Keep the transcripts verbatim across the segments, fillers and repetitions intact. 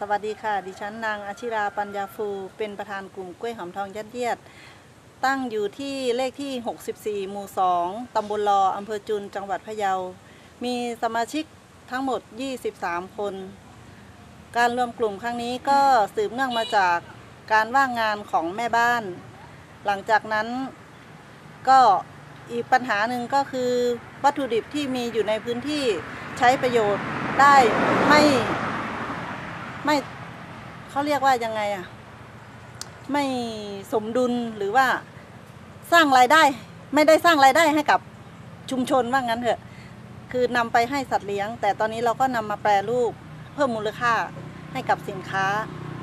วัสดีค่ะดิฉันนางอาชิราปัญญาฟูเป็นประธานกลุ่มกล้วยหอมทองยัดเยียดตั้งอยู่ที่เลขที่หกสิบสี่หมู่สองตำบลลออำเภอจุนจังหวัดพะเยามีสมาชิกทั้งหมดยี่สิบสามคนการรวมกลุ่มครั้งนี้ก็สืบเนื่องมาจากการว่างงานของแม่บ้านหลังจากนั้นก็อีกปัญหาหนึ่งก็คือวัตถุดิบที่มีอยู่ในพื้นที่ใช้ประโยชน์ได้ไม่ไม่เขาเรียกว่ายังไงอะไม่สมดุลหรือว่าสร้างรายได้ไม่ได้สร้างรายได้ให้กับชุมชนว่างั้นเถอะคือนำไปให้สัตว์เลี้ยงแต่ตอนนี้เราก็นำมาแปรรูปเพิ่มมูลค่าให้กับสินค้า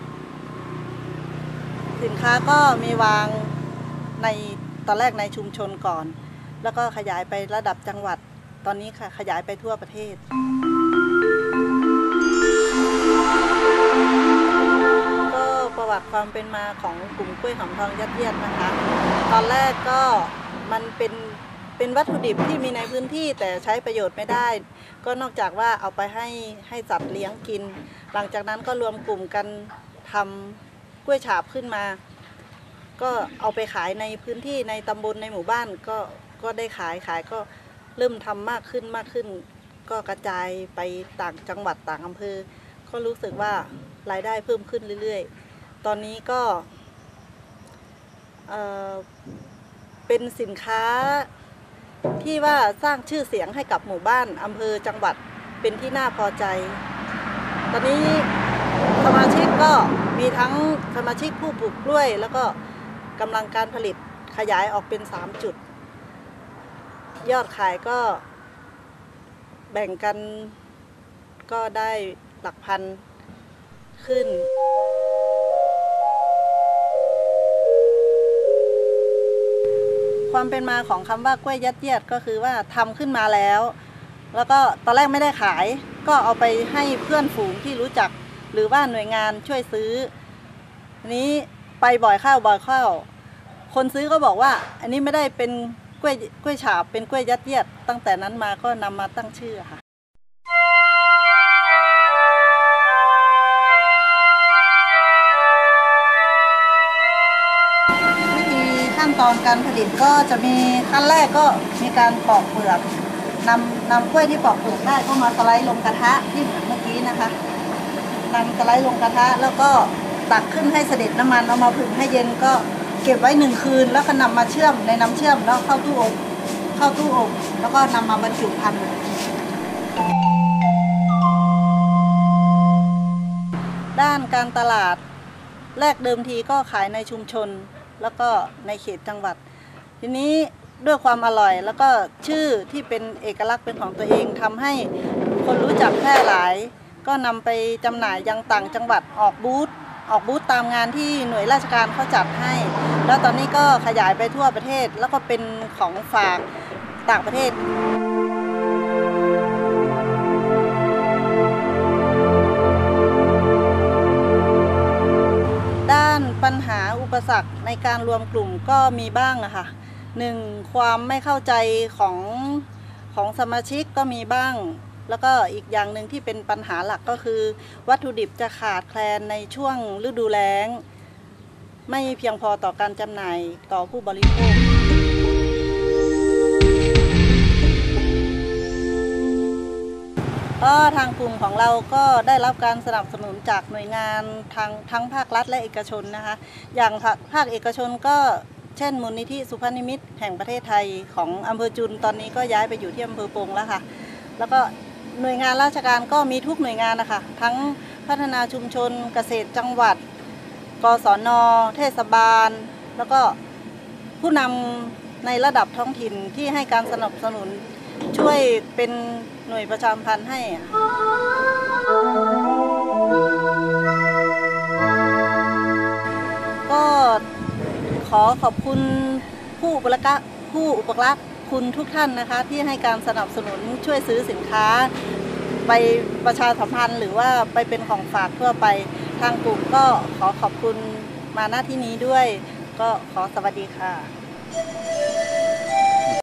สินค้าก็มีวางในตอนแรกในชุมชนก่อนแล้วก็ขยายไประดับจังหวัดตอนนี้ค่ะขยายไปทั่วประเทศก็ประวัติความเป็นมาของกลุ่มกล้วยหอมทองยัดเยียดนะคะตอนแรกก็มันเป็นเป็นวัตถุดิบที่มีในพื้นที่แต่ใช้ประโยชน์ไม่ได้ก็นอกจากว่าเอาไปให้ให้สัตว์เลี้ยงกินหลังจากนั้นก็รวมกลุ่มกันทำกล้วยฉาบขึ้นมาก็เอาไปขายในพื้นที่ในตำบลในหมู่บ้านก็ก็ได้ขายขายก็เริ่มทำมากขึ้นมากขึ้นก็กระจายไปต่างจังหวัดต่างอำเภอก็รู้สึกว่ารายได้เพิ่มขึ้นเรื่อยๆตอนนี้ก็เอ่อเป็นสินค้าที่ว่าสร้างชื่อเสียงให้กับหมู่บ้านอำเภอจังหวัดเป็นที่น่าพอใจตอนนี้สมาชิกก็มีทั้งสมาชิกผู้ปลูกกล้วยแล้วก็กำลังการผลิตขยายออกเป็นสามจุดยอดขายก็แบ่งกันก็ได้หลักพันขึ้นความเป็นมาของคำว่ากล้วยยัดเยียดก็คือว่าทำขึ้นมาแล้วแล้วก็ตอนแรกไม่ได้ขายก็เอาไปให้เพื่อนฝูงที่รู้จักหรือว่าหน่วยงานช่วยซื้อนี้ไปบ่อยเข้าบ่อยเข้าคนซื้อก็บอกว่าอันนี้ไม่ได้เป็นกล้วยกล้วยฉาบเป็นกล้วยยัดเยียดตั้งแต่นั้นมาก็นำมาตั้งชื่อค่ะวิธีขั้นตอนการผลิตก็จะมีขั้นแรกก็มีการปอกเปลือกนำนำกล้วยที่ปอกเปลือกได้ก็มาสไลด์ลงกระทะที่เหมือนเมื่อกี้นะคะนำสไลด์ลงกระทะแล้วก็ตักขึ้นให้เสด็จน้ำมันเอามาผึ่งให้เย็นก็เก็บไว้หนึ่งคืนแล้วก็นำมาเชื่อมในน้ำเชื่อมแล้วเข้าตู้อบเข้าตู้อบแล้วก็นำมาบรรจุภัณฑ์ด้านการตลาดแรกเดิมทีก็ขายในชุมชนแล้วก็ในเขตจังหวัดทีนี้ด้วยความอร่อยแล้วก็ชื่อที่เป็นเอกลักษณ์เป็นของตัวเองทำให้คนรู้จักแพร่หลายก็นำไปจำหน่ายยังต่างจังหวัดออกบูธออกบูธตามงานที่หน่วยราชการเขาจัดให้แล้วตอนนี้ก็ขยายไปทั่วประเทศแล้วก็เป็นของฝากต่างประเทศด้านปัญหาอุปสรรคในการรวมกลุ่มก็มีบ้างอะค่ะหนึ่งความไม่เข้าใจของของสมาชิกก็มีบ้างแล้วก็อีกอย่างหนึ่งที่เป็นปัญหาหลักก็คือวัตถุดิบจะขาดแคลนในช่วงฤดูแล้งไม่เพียงพอต่อการจำหน่ายต่อผู้บริโภคก็ทางกลุ่มของเราก็ได้รับการสนับสนุนจากหน่วยงานทางทั้งภาครัฐและเอกชนนะคะอย่างภาคเอกชนก็เช่นมูลนิธิสุภนิมิตแห่งประเทศไทยของอำเภอจุนตอนนี้ก็ย้ายไปอยู่ที่อำเภอปงแล้วค่ะแล้วก็หน่วยงานราชการก็มีทุกหน่วยงานนะคะทั้งพัฒนาชุมชนเกษตรจังหวัดกศน.เทศบาลแล้วก็ผู้นำในระดับท้องถิ่นที่ให้การสนับสนุนช่วยเป็นหน่วยประชาสัมพันธ์ให้ก็ขอขอบคุณผู้อุปการะผู้อุปการะคุณทุกท่านนะคะที่ให้การสนับสนุนช่วยซื้อสินค้าไปประชาสัมพันธ์หรือว่าไปเป็นของฝากทั่วไปทางกลุ่มก็ขอขอบคุณมาณที่นี้ด้วยก็ขอสวัสดีค่ะ